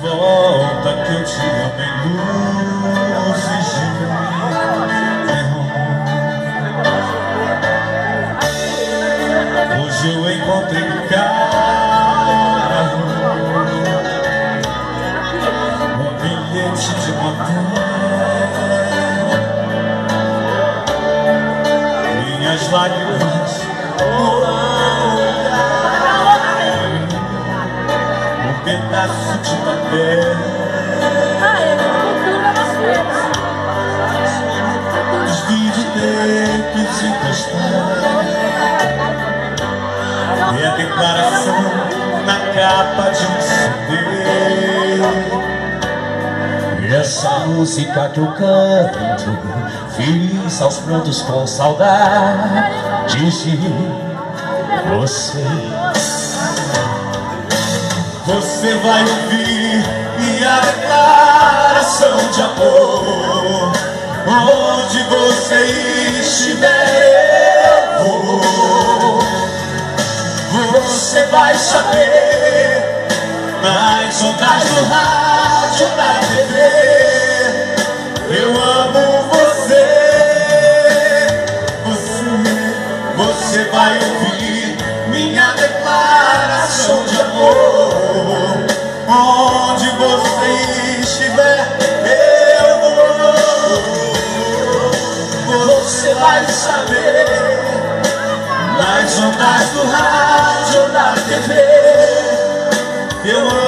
volta que eu te amo em luzes de neon. Hoje eu encontrei um carro, um bilhete de motel. Minhas lágrimas um pedaço de papel. Os videotapes encostados e a declaração na capa de um CD. E essa música que eu canto, feliz aos prantos com saudade de você. Você vai ouvir minha declaração de amor. Onde você estiver, eu vou. Você vai saber nas ondas do rádio, da TV. Eu amo você. Você vai ouvir minha declaração de amor. Onde você estiver, eu vou. Você vai saber nas ondas do rádio, da TV. Eu amo